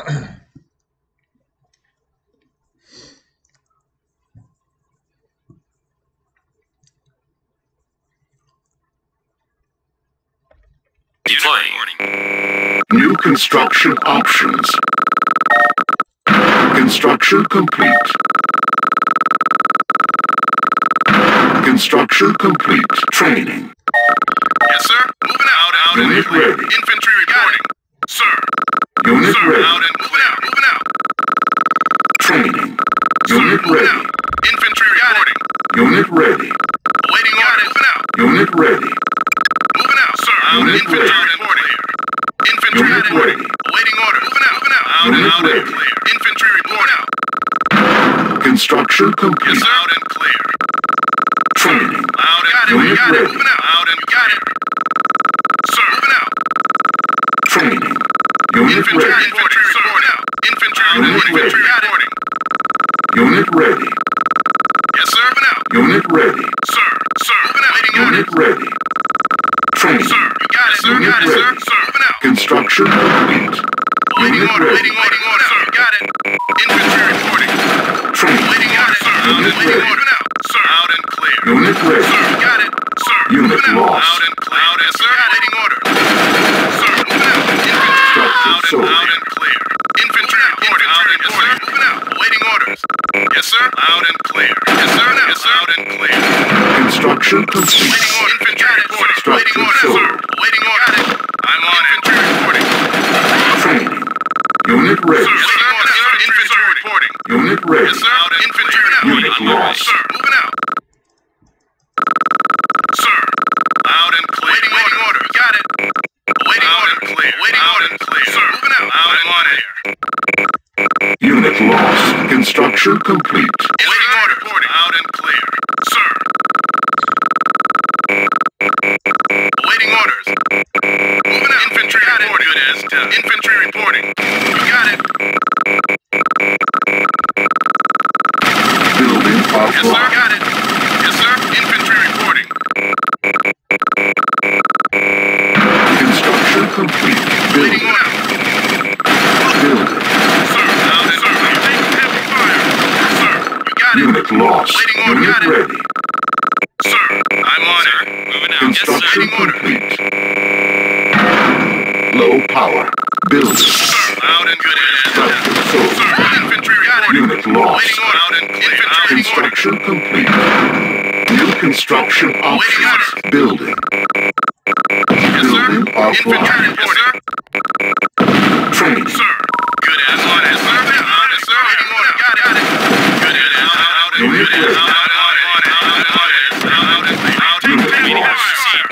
Deploying. New construction options. Construction complete. Construction complete. Training. Yes, sir. Moving out. Unit ready. Infantry reporting. Sir. Unit Sir, ready. out and moving out. Moving out. Training. Sir, Unit moving ready. out. Infantry reporting. Unit ready. Awaiting order. Moving out. Unit ready. Moving out, sir. Unit Infantry ready. reporting. Infantry Unit reporting. ready. Awaiting order. Moving out. Moving out. Unit Out ready. and clear. Infantry reporting. Out. Construction Yes, complete. sir. Out and clear. Training. Out and Unit clear. Got it. ready. Moving out. Out and got it. Sir, moving out. Training. Unit Infantry ready. infantry reporting. Out. Infantry Unit infantry ready. reporting. Unit ready. Yes, sir. Moving out. Unit ready. Sir. Sir. Moving out. Waiting order. Unit ready. Training. Sir, you got it, sir. Unit Got it, sir. ready. Sir, moving out. Construction complete. Waiting Unit order. ready. Waiting order. Sir, you got it. Infantry reporting. Training. Waiting order, sir. Out Unit and waiting ready. order now. Sir, out and clear. Unit ready. Sir, you got it. Sir, Unit moving out. lost. Out and clear. Out and sir. Waiting order. Sir, moving out. Infantry. Structure sold. Out and clear. Infantry reporting. Out and yes, sir. Moving out. Awaiting orders. Yes, sir. Out and clear. Yes, sir. Yes, sir. Out and clear. Construction complete. Waiting order. Infantry reporting. Waiting Structure order, sold. sir. Waiting order. I'm on infantry reporting. Training. Unit ready. Sir, waiting order, sir. Infantry reporting. Unit ready. Yes, sir. Out infantry reporting. Unit lost. Sir, moving out. Sir, out and clear. Waiting order. You got it. Waiting order. Clear. Waiting order. Clear. Sir, moving out. I'm on it. Unit lost. Construction complete. Waiting order. Reporting. Out and clear. Sir. Awaiting orders. Moving out. Infantry reporting. Good as done. Infantry reporting. You got it. Building Yes, sir. offline. Got it. Yes, sir. Infantry reporting. Construction complete. Waiting Building. order. Building. Sir, out and sir. I'm taking heavy fire. Sir, you got it. Unit lost. Waiting order. Unit Got it. ready. Sir, I'm on it. Moving out. Yes, sir. Construction Waiting order. complete. Low power. Building. Sir, out and good as done. Structure sold. Sir, infantry reporting. Unit lost. Waiting order. Out and clear. Infantry reporting. Construction complete. New construction options. Building. Yes, sir. Building Infantry offline. reporting. Training. Sir, good as on it, sir. On it, sir. Waiting order. Got it. Good as out and Unit good as ready. out on it. Out and out. Unit lost.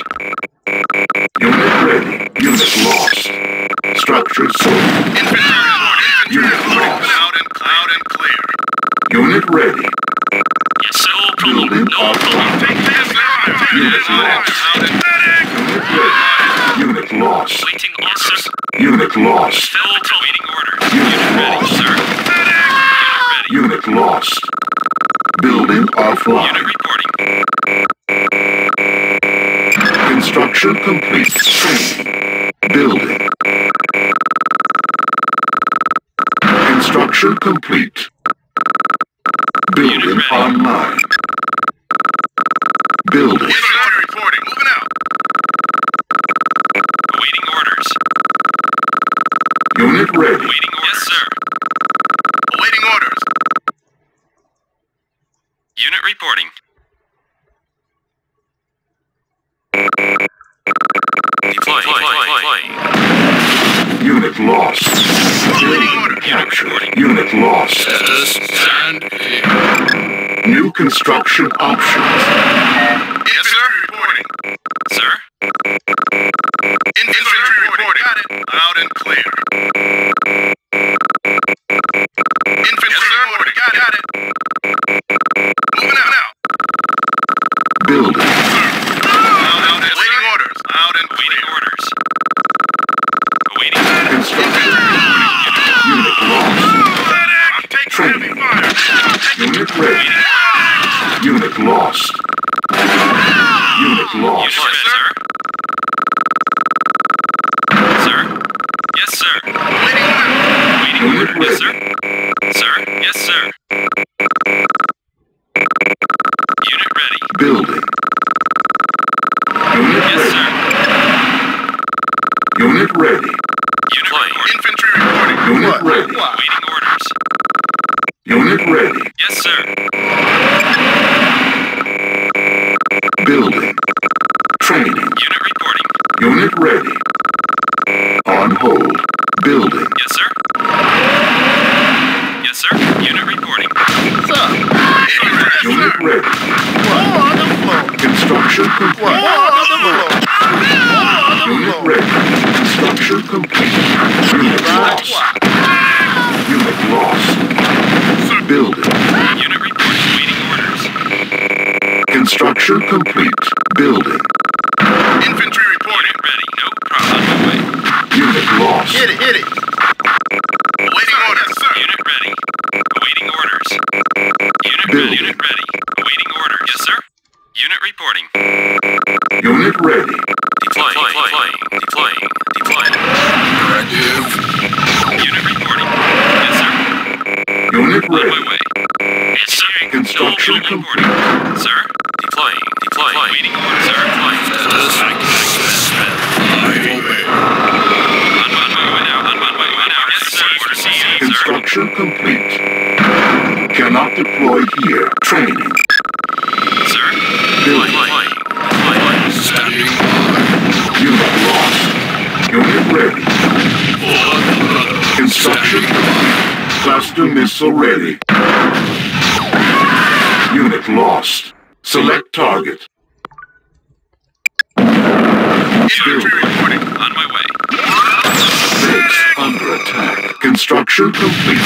Unit ready. Unit lost. Structure sold. Infantry reporting. Unit Infantry reporting. lost. Out and clear. Unit ready. Yes, sir. No problem. Building No problem. offline. Take this, sir. Unit lost. Out and Unit ready. Unit lost. Waiting orders. Unit lost. Still awaiting orders. Unit Unit ready, lost. sir. Unit ready. Unit lost. Building Unit offline. reporting. Construction complete. Training. Building. Construction complete. Building Unit ready. online. Building. infantry reporting. Moving out. Awaiting orders. Unit ready. Awaiting orders. Yes, sir. Awaiting orders. Unit reporting. Deploying. Unit lost. Awaiting order. Captured. Unit lost. Stand clear. New construction options. Yes, sir. Reporting. Sir? Infantry reporting. Got it. Loud and clear. Infantry reporting. Got it. Moving out now. Building. Out and waiting orders. Out and Awaiting clear. orders. Awaiting. Construction. Unit lost. I'm taking heavy fire. Unit ready. Unit lost. Unit ready. Unit reporting. Infantry reporting. Unit ready. Awaiting orders. Unit ready. Yes, sir. Building. Training. Unit reporting. Unit ready. On hold. Building. Yes, sir. Yes, sir. Unit reporting. Unit ready. Construction complete. Unit ready. Construction complete. Unit lost. Unit lost. Building. Unit reporting. Waiting orders. Construction complete. Building. Infantry reporting. Unit ready. No problem. On my way. Unit lost. Hit it. Awaiting orders, sir. Unit ready. Awaiting orders. Unit ready. Building. Unit ready. Awaiting orders. Yes, sir. Unit reporting. Unit ready. Deploying. Deploying. Directive. Unit reporting. Yes, sir. Unit On my ready. way. Yes, sir. Construction Unit complete. reporting. Sir. Deploying. Waiting orders, sir. On my way now. Yes, sir. Orders received, sir. Construction complete. Cannot deploy here. Training. Sir. Building. Standing Unit lost. Unit ready. Construction complete. Cluster missile ready. Unit lost. Select target. Infantry reporting. On my way. Base under attack. Construction complete.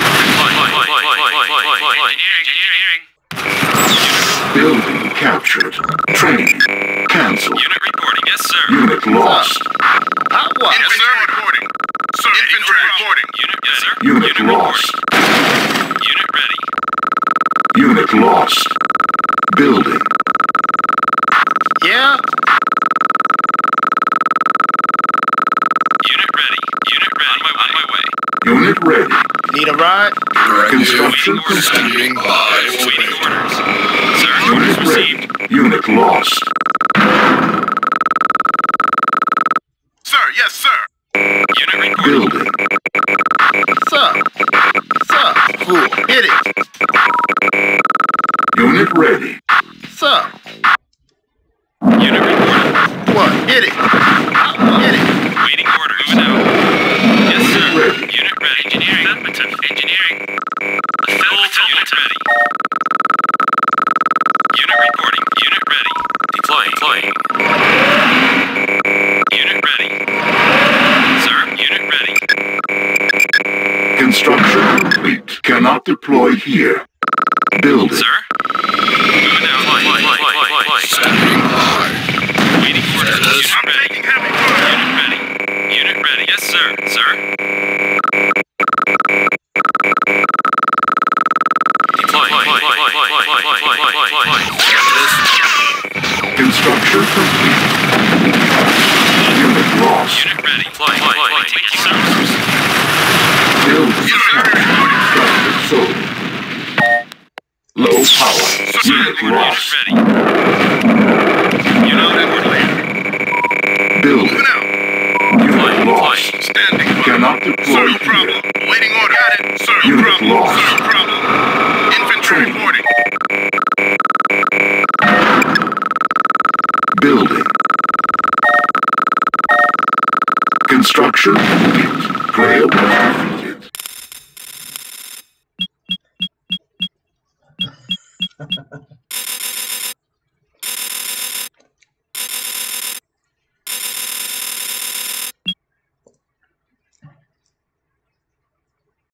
Engineering. Building captured. Training. Cancelled. Unit reporting. Yes, sir. Unit lost. Infantry reporting. Sir, infantry reporting. Unit, yes, sir. Unit lost. reporting. Unit ready. Unit lost. Building. Yeah. Unit ready. Unit ready. On my way. Unit ready. Need a ride? Construction complete. Standing by. Waiting orders. Sir, orders Unit received. ready. Unit lost. Sir, yes, sir. Unit reporting. Building. Sir. Cool. Hit it. Unit ready. Sir. Unit reporting. What? Hit it. Hit it. Waiting orders. Moving out. Yes, sir. Ready. Unit ready. Engineering. Affirmative. Engineering. Affirmative. Unit ready. Unit reporting. Unit ready. Deploying. Unit ready. Sir, unit ready. Construction complete. Cannot deploy here. Building. Sir? Moving out. Standing by. Waiting orders. Unit ready. Unit ready. Unit ready. Yes, sir. Sir? Construction complete. Unit lost. Unit ready. Taking services. Building captured. Structure sold. Low power. Unit lost. Unit ready. Unit ready. Building. Unit lost. Standing by. Cannot deploy Sir, no here. problem. Waiting order. Got it. Sir, no Unit problem. lost. Sir, no problem. Infantry reporting. Building. Construction complete. Player 1.